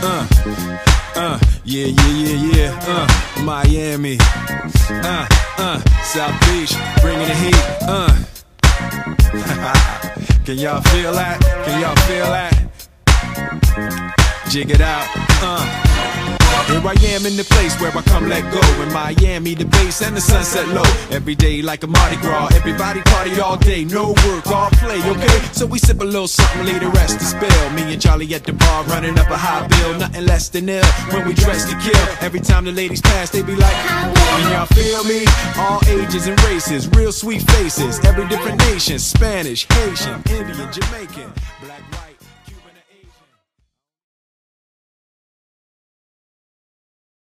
Yeah, yeah, yeah, yeah. Miami. South Beach, bringing the heat. Can y'all feel that? Can y'all feel that? Jig it out. Here I am in the place where I come let go. In Miami, the bass and the sunset low. Every day like a Mardi Gras. Everybody party all day, no work, all play, okay? So we sip a little something, leave the rest to spill. Me and Charlie at the bar, running up a high bill. Nothing less than ill when we dress to kill. Every time the ladies pass, they be like, can y'all feel me? All ages and races, real sweet faces. Every different nation, Spanish, Haitian, Indian, Jamaican, black, white.